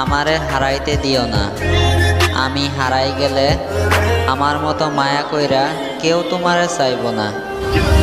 আমারে হারাইতে দিও না। আমি হারাই গেলে আমার মতো মায়া কইরা কেউ তোমারে চাইব না।